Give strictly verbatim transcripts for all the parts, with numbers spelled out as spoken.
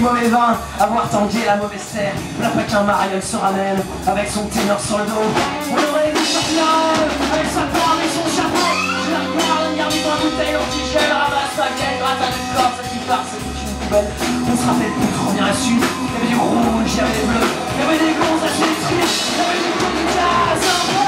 mauvais vin, avoir tangué la mauvaise terre. Là pas qu'un mariole se ramène avec son ténor sur le dos. On aurait vu sortir avec sa barbe et son chapeau. Je la regarde, on garde dans la bouteille, on tigelle, ramasse ma quête, gratte à du corps, ça qui part, c'est toute une poubelle. On se rappelle plus trop bien la suite. Il y avait du rouge, il y avait des bleus, il y avait des gonzes assez tristes, il y avait du coup du jazz un peu.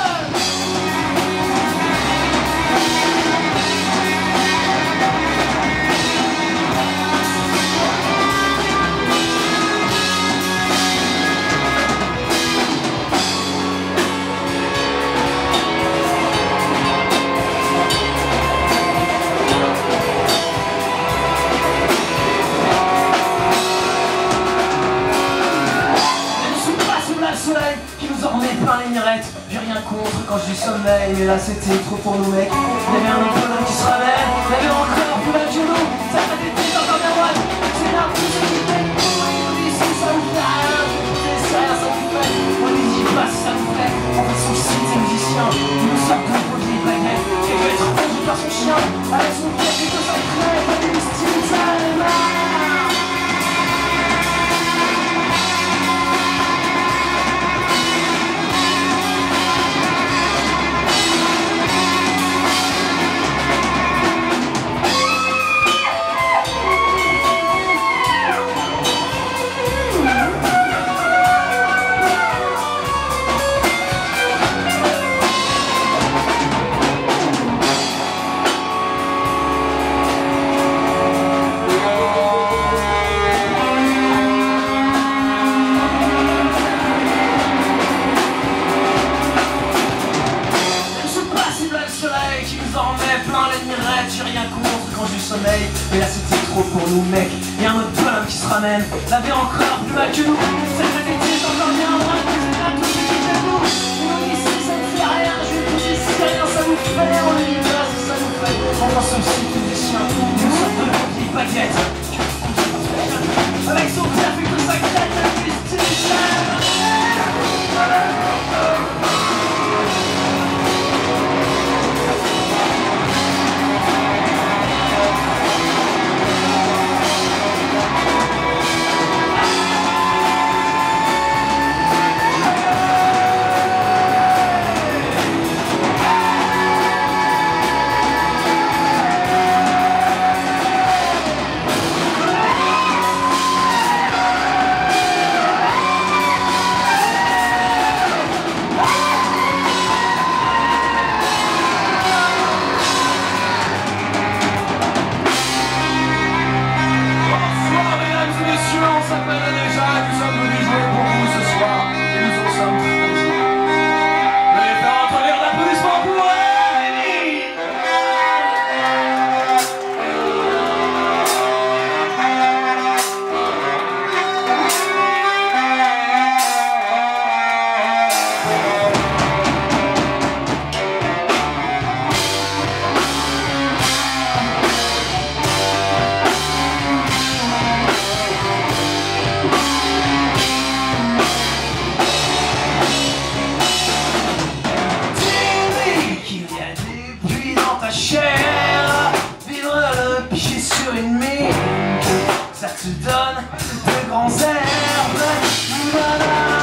Qui nous en remet plein les mirettes. J'ai rien contre quand je dis sommeil, mais là c'était trop pour nous mecs. Il y avait un autre bonhomme qui se ramène, il y avait encore plus mal que nous. Ça fait des têtes encore bien droite, c'est là tout ce qui fait. Ici ça vous fait rien, c'est rien, ça vous fait. On les dit pas si ça vous fait. En fait son style c'est musicien, il nous sort de vos vieilles baguettes. Et veut être rendu par son chien, avec son pied et que ça crée, pas des styles, ça les marre. J'ai rien contre quand j'ai sommeil, mais là c'était trop pour nous mec. Y'a un autre bonhomme qui se ramène, l'avait encore plus mal que nous. Cette réalité est encore bien moins que c'est là tout ce qui fait nous. Nous ici ça ne fait rien, je vais poser si rien ça nous fait. On est là si ça nous fait. Enfin ce site musicien, une sorte de vieille baguette. Avec son pied fait que sa crête, la justice. Ça te donne de grands airs.